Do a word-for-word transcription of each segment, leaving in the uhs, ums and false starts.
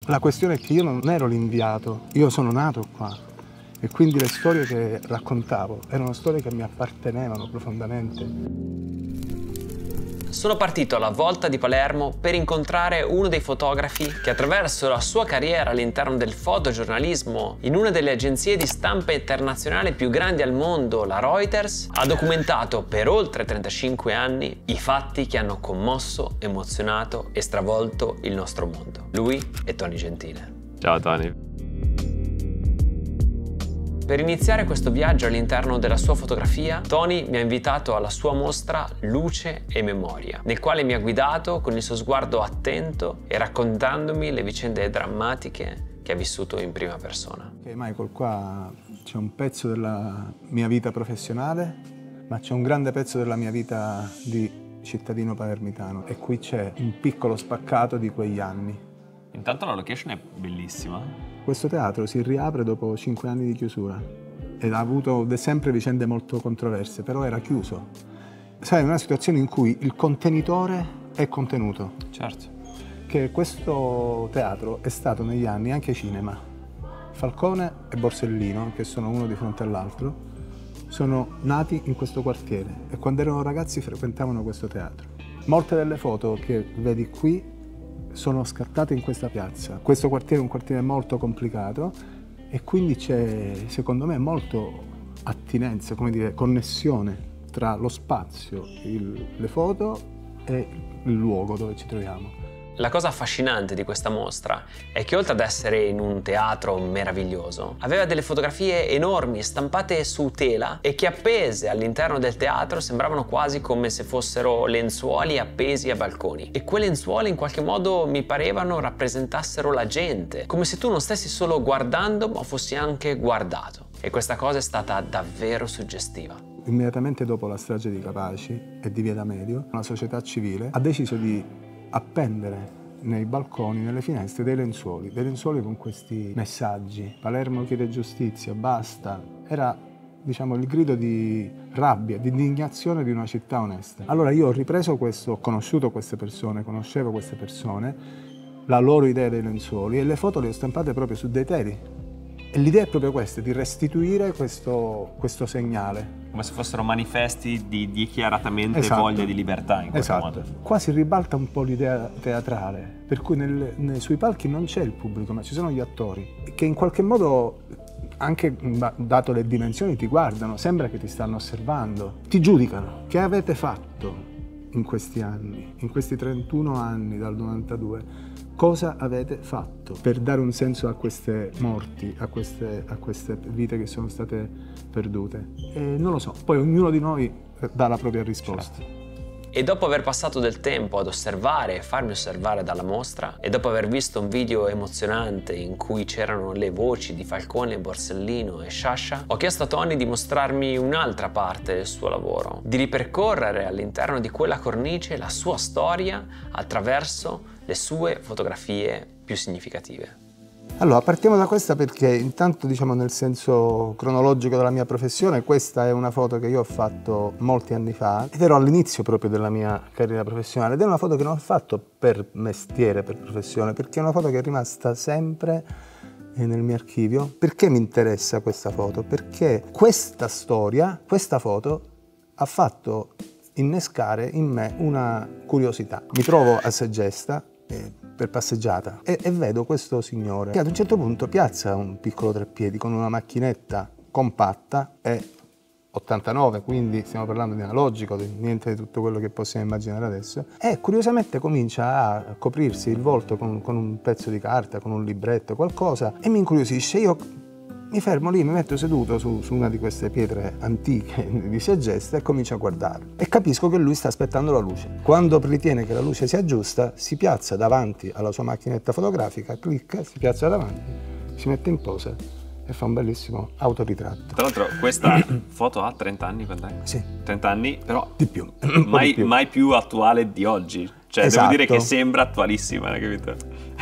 La questione è che io non ero l'inviato, io sono nato qua e quindi le storie che raccontavo erano storie che mi appartenevano profondamente. Sono partito alla volta di Palermo per incontrare uno dei fotografi che attraverso la sua carriera all'interno del fotogiornalismo in una delle agenzie di stampa internazionale più grandi al mondo, la Reuters, ha documentato per oltre trentacinque anni i fatti che hanno commosso, emozionato e stravolto il nostro mondo. Lui è Tony Gentile. Ciao Tony. Per iniziare questo viaggio all'interno della sua fotografia, Tony mi ha invitato alla sua mostra Luce e Memoria, nel quale mi ha guidato con il suo sguardo attento e raccontandomi le vicende drammatiche che ha vissuto in prima persona. Ok, Michael, qua c'è un pezzo della mia vita professionale, ma c'è un grande pezzo della mia vita di cittadino palermitano e qui c'è un piccolo spaccato di quegli anni. Intanto la location è bellissima. Questo teatro si riapre dopo cinque anni di chiusura ed ha avuto sempre vicende molto controverse, però era chiuso. Sai, è una situazione in cui il contenitore è contenuto. Certo. Che questo teatro è stato negli anni anche cinema. Falcone e Borsellino, che sono uno di fronte all'altro, sono nati in questo quartiere e quando erano ragazzi frequentavano questo teatro. Molte delle foto che vedi qui sono scattate in questa piazza. Questo quartiere è un quartiere molto complicato e quindi c'è, secondo me, molto attinenza, come dire, connessione tra lo spazio, il, le foto e il luogo dove ci troviamo. La cosa affascinante di questa mostra è che oltre ad essere in un teatro meraviglioso, aveva delle fotografie enormi stampate su tela e che appese all'interno del teatro sembravano quasi come se fossero lenzuoli appesi a balconi. E quelle lenzuola in qualche modo mi parevano rappresentassero la gente, come se tu non stessi solo guardando ma fossi anche guardato. E questa cosa è stata davvero suggestiva. Immediatamente dopo la strage di Capaci e di Via D'Amelio, una società civile ha deciso di appendere nei balconi, nelle finestre, dei lenzuoli, dei lenzuoli con questi messaggi. Palermo chiede giustizia, basta. Era, diciamo, il grido di rabbia, di indignazione di una città onesta. Allora io ho ripreso questo, ho conosciuto queste persone, conoscevo queste persone, la loro idea dei lenzuoli e le foto le ho stampate proprio su dei teli. E l'idea è proprio questa, di restituire questo, questo segnale. Come se fossero manifesti di dichiaratamente Esatto. voglia di libertà in qualche Esatto. modo. Qua si ribalta un po' l'idea teatrale, per cui nel, nei, sui palchi non c'è il pubblico, ma ci sono gli attori, che in qualche modo, anche dato le dimensioni, ti guardano, sembra che ti stanno osservando, ti giudicano. Che avete fatto in questi anni, in questi trentuno anni dal novantadue? Cosa avete fatto per dare un senso a queste morti, a queste, a queste vite che sono state perdute? E non lo so, poi ognuno di noi dà la propria risposta. Certo. E dopo aver passato del tempo ad osservare e farmi osservare dalla mostra, e dopo aver visto un video emozionante in cui c'erano le voci di Falcone, Borsellino e Sciascia, ho chiesto a Tony di mostrarmi un'altra parte del suo lavoro, di ripercorrere all'interno di quella cornice la sua storia attraverso le sue fotografie più significative. Allora, partiamo da questa perché intanto, diciamo, nel senso cronologico della mia professione, questa è una foto che io ho fatto molti anni fa ed ero all'inizio proprio della mia carriera professionale ed è una foto che non ho fatto per mestiere, per professione, perché è una foto che è rimasta sempre nel mio archivio. Perché mi interessa questa foto? Perché questa storia, questa foto ha fatto innescare in me una curiosità. Mi trovo a Segesta eh, per passeggiata e, e vedo questo signore che ad un certo punto piazza un piccolo treppiedi con una macchinetta compatta e ottantanove, quindi stiamo parlando di analogico, di niente di tutto quello che possiamo immaginare adesso, e curiosamente comincia a coprirsi il volto con, con un pezzo di carta, con un libretto, qualcosa, e mi incuriosisce. Io mi fermo lì, mi metto seduto su, su una di queste pietre antiche di Segesta e comincio a guardare. E capisco che lui sta aspettando la luce. Quando ritiene che la luce sia giusta, si piazza davanti alla sua macchinetta fotografica, clicca, si piazza davanti, si mette in posa e fa un bellissimo autoritratto. Tra l'altro questa foto ha trenta anni, quant'è? Sì. trenta anni, però Di più. mai, di più. mai più attuale di oggi. Cioè, Esatto. devo dire che sembra attualissima, hai capito?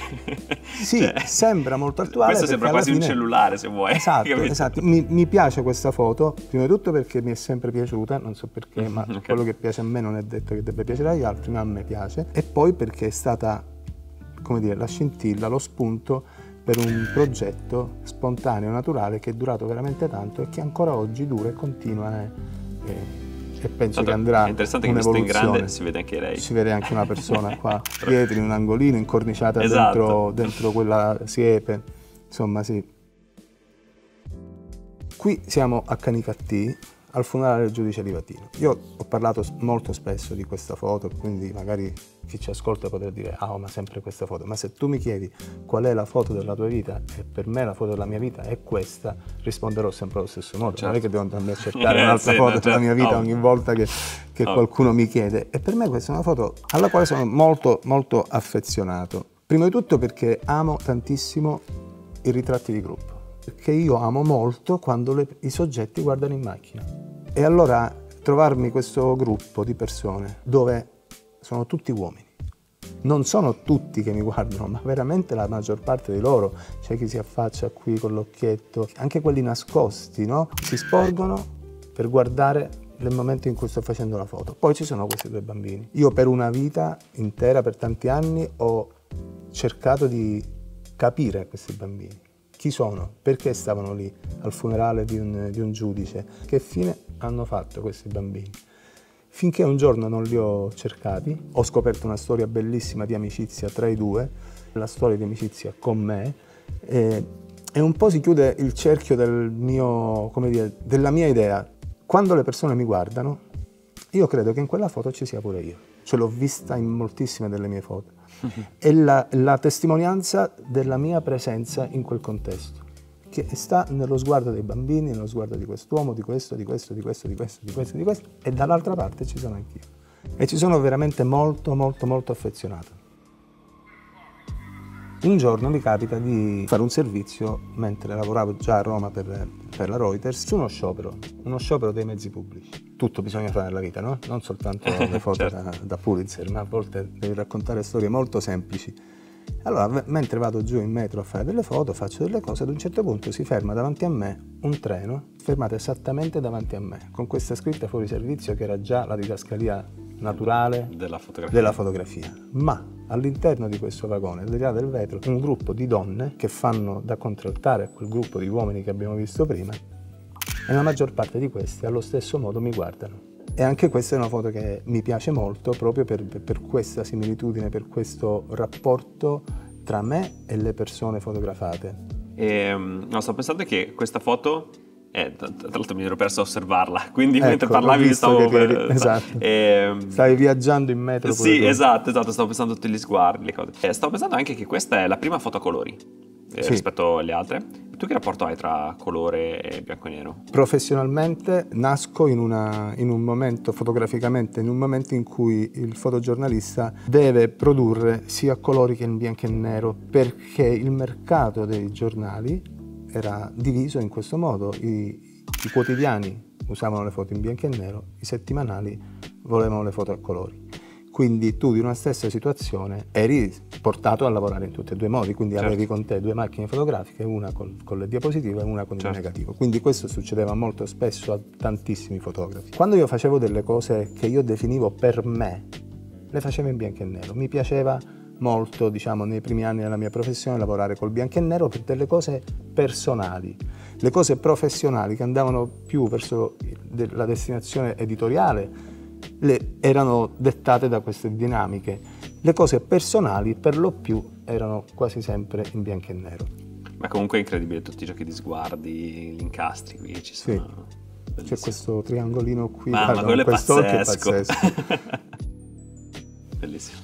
Sì, cioè, sembra molto attuale. Questo sembra quasi fine... un cellulare, se vuoi. Esatto, esatto. Mi, mi piace questa foto, prima di tutto perché mi è sempre piaciuta, non so perché, ma okay. Quello che piace a me non è detto che debba piacere agli altri, ma a me piace. E poi perché è stata come dire, la scintilla, lo spunto per un progetto spontaneo, naturale, che è durato veramente tanto e che ancora oggi dura e continua e, e, e penso Tanto che andrà è interessante che visto in un'evoluzione. grande si vede anche lei. Si vede anche una persona qua dietro in un angolino, incorniciata Esatto. dentro, dentro quella siepe, insomma sì. Qui siamo a Canicattì, al funerale del giudice Livatino. Io ho parlato molto spesso di questa foto, quindi magari chi ci ascolta potrà dire ah, oh, ma sempre questa foto. Ma se tu mi chiedi qual è la foto della tua vita e per me la foto della mia vita è questa, risponderò sempre allo stesso modo. Certo. Non è che devo andare a cercare un'altra sì, foto no, della certo. mia vita Oh. ogni volta che, che Oh. qualcuno mi chiede. E per me questa è una foto alla quale sono molto, molto affezionato. Prima di tutto perché amo tantissimo i ritratti di gruppo. Perché io amo molto quando le, i soggetti guardano in macchina. E allora trovarmi questo gruppo di persone dove sono tutti uomini. Non sono tutti che mi guardano, ma veramente la maggior parte di loro. C'è chi si affaccia qui con l'occhietto, anche quelli nascosti, no? Si sporgono per guardare nel momento in cui sto facendo la foto. Poi ci sono questi due bambini. Io per una vita intera, per tanti anni, ho cercato di capire questi bambini. Chi sono? Perché stavano lì al funerale di un, di un giudice? Che fine hanno fatto questi bambini? Finché un giorno non li ho cercati, ho scoperto una storia bellissima di amicizia tra i due, la storia di amicizia con me, e, e un po' si chiude il cerchio del mio, come dire, della mia idea. Quando le persone mi guardano, io credo che in quella foto ci sia pure io. Ce l'ho vista in moltissime delle mie foto. È la, la testimonianza della mia presenza in quel contesto, che sta nello sguardo dei bambini, nello sguardo di quest'uomo, di questo, di questo, di questo, di questo, di questo, di questo, e dall'altra parte ci sono anch'io. E ci sono veramente molto, molto, molto affezionato. Un giorno mi capita di fare un servizio, mentre lavoravo già a Roma per, per la Reuters, su uno sciopero, uno sciopero dei mezzi pubblici. Tutto bisogna fare nella vita, no? Non soltanto le foto certo. da, da Pulitzer, ma a volte devi raccontare storie molto semplici. Allora, mentre vado giù in metro a fare delle foto, faccio delle cose, ad un certo punto si ferma davanti a me un treno, fermato esattamente davanti a me, con questa scritta fuori servizio che era già la didascalia naturale della fotografia. Della fotografia. Ma all'interno di questo vagone, al di là del vetro, un gruppo di donne che fanno da contraltare a quel gruppo di uomini che abbiamo visto prima, e la maggior parte di questi allo stesso modo mi guardano. E anche questa è una foto che mi piace molto proprio per, per questa similitudine, per questo rapporto tra me e le persone fotografate. E, no, sto pensando che questa foto, eh, tra l'altro mi ero perso a osservarla, quindi ecco, mentre parlavi stavo... Che eri, esatto. E, Stavi viaggiando in metro. Sì, tu. esatto, esatto, stavo pensando a tutti gli sguardi, le cose. E stavo pensando anche che questa è la prima foto a colori eh, sì. rispetto alle altre. Tu che rapporto hai tra colore e bianco e nero? Professionalmente nasco in, una, in un momento, fotograficamente, in un momento in cui il fotogiornalista deve produrre sia a colori che in bianco e nero, perché il mercato dei giornali era diviso in questo modo. I, i quotidiani usavano le foto in bianco e nero, i settimanali volevano le foto a colori. Quindi tu di una stessa situazione eri portato a lavorare in tutti e due i modi, quindi certo. avevi con te due macchine fotografiche, una col, con le diapositive e una con certo. il negativo. Quindi questo succedeva molto spesso a tantissimi fotografi. Quando io facevo delle cose che io definivo per me, le facevo in bianco e nero. Mi piaceva molto, diciamo, nei primi anni della mia professione lavorare col bianco e nero per delle cose personali. Le cose professionali che andavano più verso la destinazione editoriale Le, erano dettate da queste dinamiche. Le cose personali per lo più erano quasi sempre in bianco e nero. Ma comunque è incredibile tutti i giochi di sguardi, gli incastri qui ci sono. Sì. C'è questo triangolino qui. Ma, ma quello è pazzesco. è pazzesco. Bellissimo.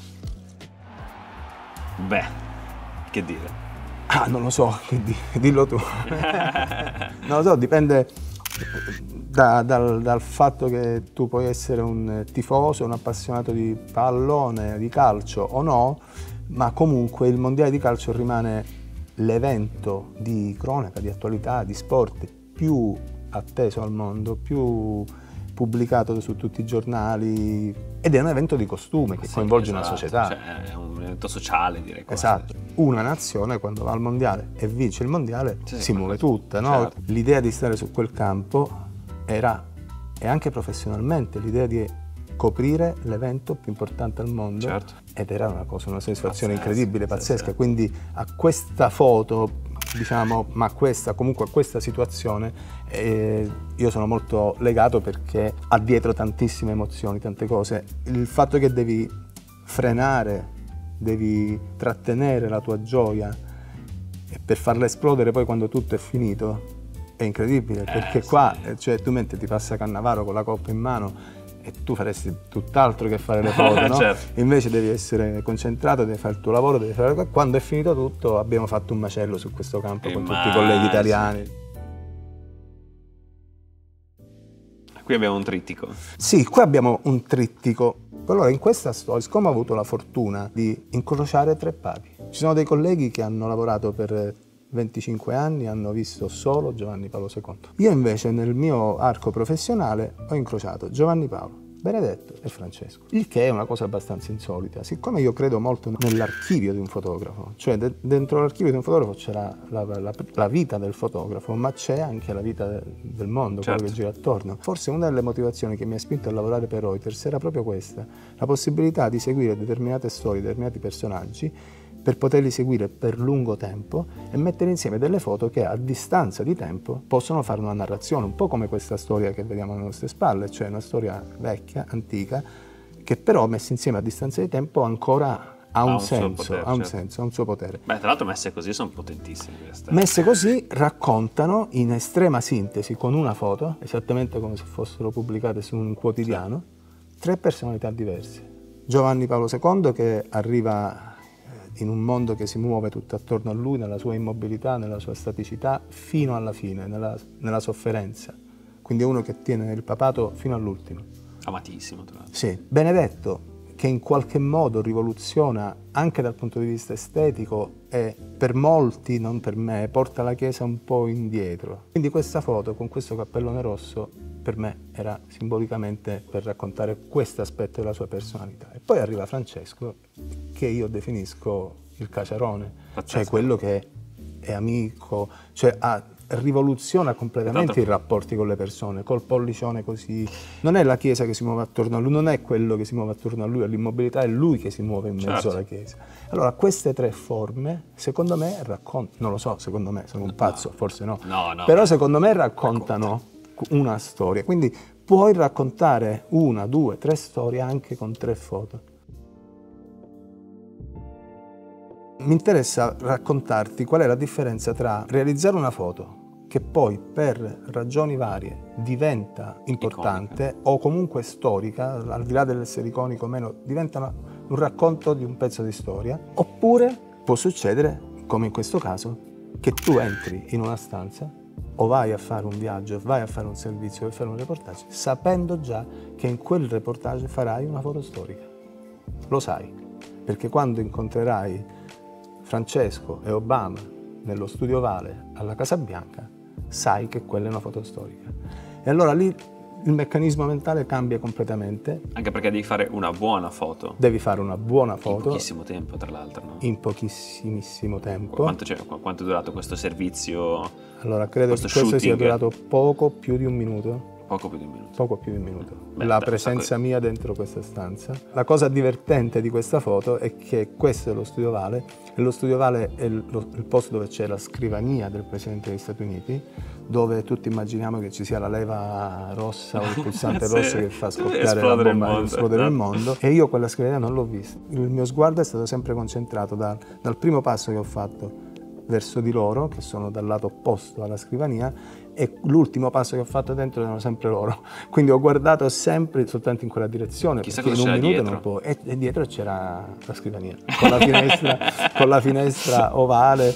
Beh, che dire? Ah, non lo so, quindi dillo tu. Non lo so, dipende Da, dal, dal fatto che tu puoi essere un tifoso, un appassionato di pallone, di calcio o no, ma comunque il mondiale di calcio rimane l'evento di cronaca, di attualità, di sport più atteso al mondo, più pubblicato su tutti i giornali, ed è un evento di costume che sì, coinvolge esatto. una società. Cioè, è un evento sociale, direi. Quasi. Esatto. Una nazione quando va al mondiale e vince il mondiale sì, si muove tutta, no? Certo. L'idea di stare su quel campo era, e anche professionalmente, l'idea di coprire l'evento più importante al mondo, certo. ed era una cosa, una soddisfazione Pazzesco, incredibile, pazzesca. pazzesco. Quindi a questa foto, diciamo, ma questa, comunque a questa situazione, eh, io sono molto legato perché ha dietro tantissime emozioni, tante cose. Il fatto che devi frenare, devi trattenere la tua gioia e per farla esplodere poi quando tutto è finito è incredibile, perché eh, qua, sì. cioè, tu mentre ti passa Cannavaro con la coppa in mano e tu faresti tutt'altro che fare le foto, no? Certo. Invece devi essere concentrato, devi fare il tuo lavoro, devi fare... Quando è finito tutto abbiamo fatto un macello su questo campo con tutti i colleghi italiani. Qui abbiamo un trittico. Sì, qui abbiamo un trittico. Allora, in questa storia, siccome ho avuto la fortuna di incrociare tre papi, ci sono dei colleghi che hanno lavorato per venticinque anni, hanno visto solo Giovanni Paolo secondo. Io invece nel mio arco professionale ho incrociato Giovanni Paolo, Benedetto e Francesco, il che è una cosa abbastanza insolita. Siccome io credo molto nell'archivio di un fotografo, cioè de dentro l'archivio di un fotografo c'è la, la, la, la vita del fotografo, ma c'è anche la vita de del mondo, certo. Quello che gira attorno. Forse una delle motivazioni che mi ha spinto a lavorare per Reuters era proprio questa, la possibilità di seguire determinate storie, determinati personaggi, per poterli seguire per lungo tempo e mettere insieme delle foto che a distanza di tempo possono fare una narrazione, un po' come questa storia che vediamo alle nostre spalle, cioè una storia vecchia, antica, che però messa insieme a distanza di tempo ancora ha un, ha un senso, potere, ha un certo. senso, ha un suo potere. Beh, tra l'altro messe così sono potentissime queste. Messe così raccontano in estrema sintesi, con una foto, esattamente come se fossero pubblicate su un quotidiano, sì. tre personalità diverse. Giovanni Paolo secondo che arriva in un mondo che si muove tutto attorno a lui, nella sua immobilità, nella sua staticità, fino alla fine, nella, nella sofferenza. Quindi è uno che tiene il papato fino all'ultimo. Amatissimo, tra l'altro. Sì. Benedetto, che in qualche modo rivoluziona anche dal punto di vista estetico e per molti, non per me, porta la Chiesa un po' indietro. Quindi questa foto con questo cappellone rosso per me era simbolicamente per raccontare questo aspetto della sua personalità. E poi arriva Francesco, che io definisco il caciarone, Pazzesco. Cioè quello che è amico, cioè ha, rivoluziona completamente Tanto... i rapporti con le persone, col pollicione così. Non è la Chiesa che si muove attorno a lui, non è quello che si muove attorno a lui, all'immobilità, è lui che si muove in mezzo certo. alla Chiesa. Allora queste tre forme, secondo me, raccontano, non lo so, secondo me, sono un pazzo, no. forse no, no, no però secondo me raccontano racconta. una storia, quindi puoi raccontare una, due, tre storie anche con tre foto. Mi interessa raccontarti qual è la differenza tra realizzare una foto che poi per ragioni varie diventa importante iconica. O comunque storica, al di là dell'essere iconico o meno, diventa una, un racconto di un pezzo di storia, oppure può succedere, come in questo caso, che tu entri in una stanza o vai a fare un viaggio, vai a fare un servizio, vai a fare un reportage, sapendo già che in quel reportage farai una foto storica. Lo sai, perché quando incontrerai Francesco e Obama nello studio Ovale alla Casa Bianca, sai che quella è una foto storica. E allora lì il meccanismo mentale cambia completamente. Anche perché devi fare una buona foto. Devi fare una buona foto. In pochissimo tempo, tra l'altro, no? In pochissimissimo tempo. Quanto, cioè, quanto è durato questo servizio? Allora, credo che questo shooting? sia durato poco più di un minuto. Poco più di un minuto. Poco più di un minuto. Beh, la presenza mia dentro questa stanza. La cosa divertente di questa foto è che questo è lo studio Ovale e lo studio Ovale è il, lo, il posto dove c'è la scrivania del Presidente degli Stati Uniti, dove tutti immaginiamo che ci sia la leva rossa o il pulsante sì, rosso che fa scoppiare la bomba e esplodere il mondo. E io quella scrivania non l'ho vista. Il mio sguardo è stato sempre concentrato da, dal primo passo che ho fatto verso di loro, che sono dal lato opposto alla scrivania, e l'ultimo passo che ho fatto dentro erano sempre loro. Quindi ho guardato sempre soltanto in quella direzione. Chissà perché cosa in un minuto dietro. non può. E, e dietro c'era la scrivania, con la finestra, con la finestra ovale,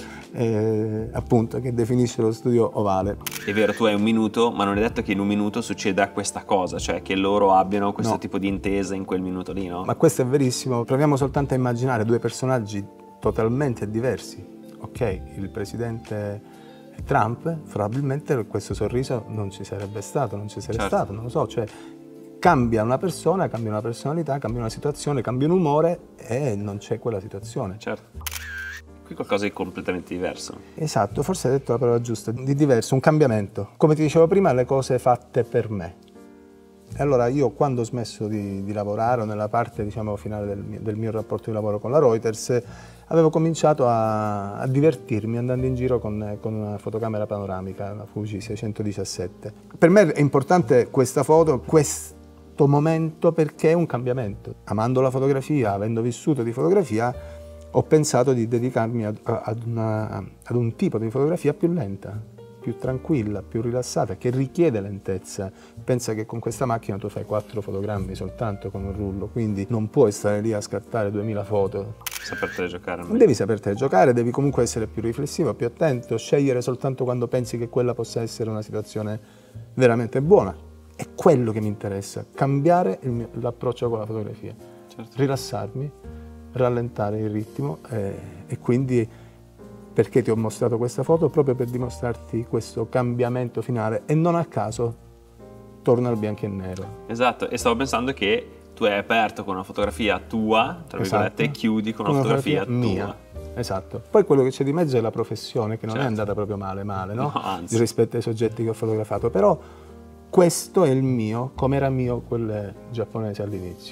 eh, appunto, che definisce lo studio Ovale. È vero, tu hai un minuto, ma non è detto che in un minuto succeda questa cosa, cioè che loro abbiano questo no. tipo di intesa in quel minuto lì, no? Ma questo è verissimo. Proviamo soltanto a immaginare due personaggi totalmente diversi. Ok, il presidente Trump, probabilmente questo sorriso non ci sarebbe stato, non ci sarebbe certo. stato, non lo so, cioè cambia una persona, cambia una personalità, cambia una situazione, cambia un umore e non c'è quella situazione. Certo. Qui qualcosa di completamente diverso. Esatto, forse hai detto la parola giusta, di diverso, un cambiamento. Come ti dicevo prima, le cose fatte per me. E allora io quando ho smesso di, di lavorare, o nella parte diciamo finale del mio, del mio rapporto di lavoro con la Reuters, avevo cominciato a, a divertirmi andando in giro con, con una fotocamera panoramica, una Fuji seicentodiciassette. Per me è importante questa foto, questo momento, perché è un cambiamento. Amando la fotografia, avendo vissuto di fotografia, ho pensato di dedicarmi ad, ad, una, ad un tipo di fotografia più lenta, più tranquilla, più rilassata, che richiede lentezza. Pensa che con questa macchina tu fai quattro fotogrammi soltanto con un rullo, quindi non puoi stare lì a scattare duemila foto. Sapertele giocare. Devi sapertele giocare, devi comunque essere più riflessivo, più attento, scegliere soltanto quando pensi che quella possa essere una situazione veramente buona. È quello che mi interessa, cambiare l'approccio con la fotografia, certo. Rilassarmi, rallentare il ritmo e, e quindi perché ti ho mostrato questa foto? Proprio per dimostrarti questo cambiamento finale e non a caso torna al bianco e nero. Esatto, e stavo pensando che tu hai aperto con una fotografia tua, tra virgolette, esatto. E chiudi con una, una fotografia, fotografia tua. Mia. Esatto. Poi quello che c'è di mezzo è la professione, che non certo. È andata proprio male, male, no? No, anzi. Rispetto ai soggetti che ho fotografato, però questo è il mio, come era mio quel giapponese all'inizio.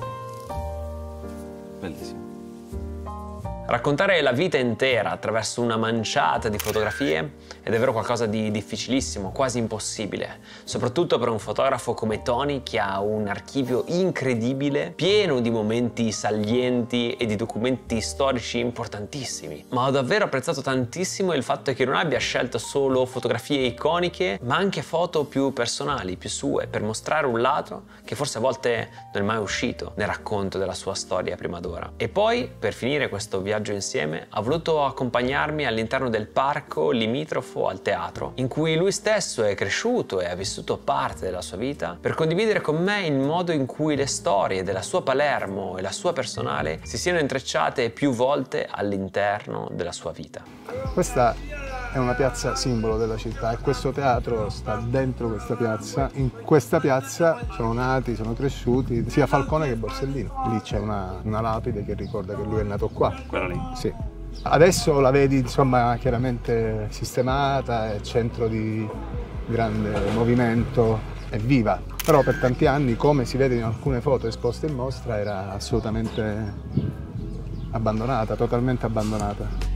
Bellissimo. Raccontare la vita intera attraverso una manciata di fotografie è davvero qualcosa di difficilissimo, quasi impossibile, soprattutto per un fotografo come Tony che ha un archivio incredibile, pieno di momenti salienti e di documenti storici importantissimi. Ma ho davvero apprezzato tantissimo il fatto che non abbia scelto solo fotografie iconiche, ma anche foto più personali, più sue, per mostrare un lato che forse a volte non è mai uscito nel racconto della sua storia prima d'ora. E poi, per finire questo viaggio insieme, ha voluto accompagnarmi all'interno del parco limitrofo al teatro, in cui lui stesso è cresciuto e ha vissuto parte della sua vita, per condividere con me il modo in cui le storie della sua Palermo e la sua personale si siano intrecciate più volte all'interno della sua vita. Questa è una piazza simbolo della città e questo teatro sta dentro questa piazza. In questa piazza sono nati, sono cresciuti sia Falcone che Borsellino. Lì c'è una, una lapide che ricorda che lui è nato qua. Quella lì? Sì. Adesso la vedi insomma chiaramente sistemata, è centro di grande movimento, è viva. Però per tanti anni, come si vede in alcune foto esposte in mostra, era assolutamente abbandonata, totalmente abbandonata.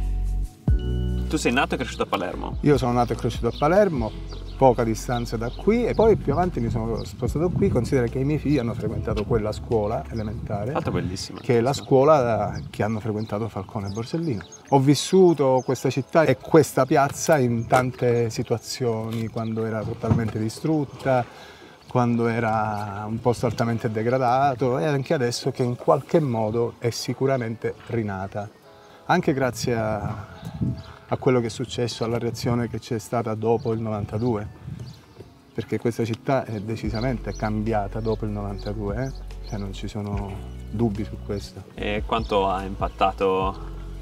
Tu sei nato e cresciuto a Palermo? Io sono nato e cresciuto a Palermo, poca distanza da qui, e poi più avanti mi sono spostato qui. Considera che i miei figli hanno frequentato quella scuola elementare, Alto bellissima, che è la scuola che hanno frequentato Falcone e Borsellino. Ho vissuto questa città e questa piazza in tante situazioni, quando era totalmente distrutta, quando era un posto altamente degradato, e anche adesso che in qualche modo è sicuramente rinata, anche grazie a a quello che è successo, alla reazione che c'è stata dopo il novantadue, perché questa città è decisamente cambiata dopo il novantadue, eh? Cioè non ci sono dubbi su questo. E quanto ha impattato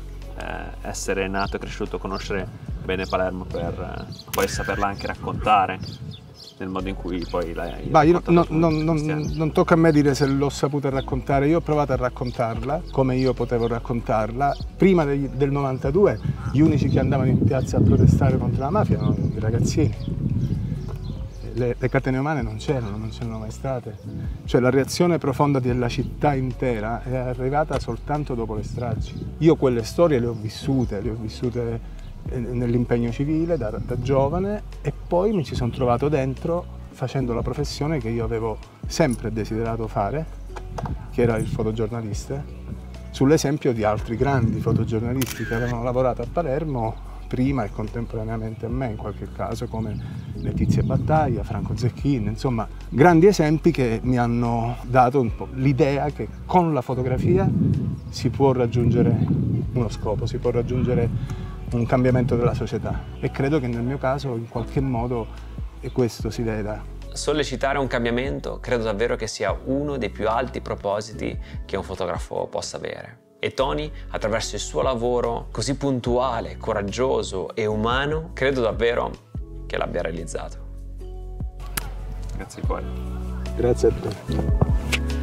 eh, essere nato e cresciuto, conoscere bene Palermo per eh, poi saperla anche raccontare nel modo in cui poi l'hai Bah, io no, non, non, non tocca a me dire se l'ho saputa raccontare, io ho provato a raccontarla come io potevo raccontarla. Prima del, del novantadue gli unici che andavano in piazza a protestare contro la mafia erano i ragazzini. Le, le catene umane non c'erano, non c'erano mai state. Cioè la reazione profonda della città intera è arrivata soltanto dopo le stragi. Io quelle storie le ho vissute, le ho vissute nell'impegno civile da, da giovane, e poi mi ci sono trovato dentro facendo la professione che io avevo sempre desiderato fare, che era il fotogiornalista, sull'esempio di altri grandi fotogiornalisti che avevano lavorato a Palermo prima e contemporaneamente a me in qualche caso, come Letizia Battaglia, Franco Zecchini, insomma grandi esempi che mi hanno dato un po' l'idea che con la fotografia si può raggiungere uno scopo, si può raggiungere un cambiamento della società, e credo che nel mio caso in qualche modo questo si veda. Sollecitare un cambiamento credo davvero che sia uno dei più alti propositi che un fotografo possa avere. E Tony, attraverso il suo lavoro così puntuale, coraggioso e umano, credo davvero che l'abbia realizzato. Grazie di cuore. Grazie a te.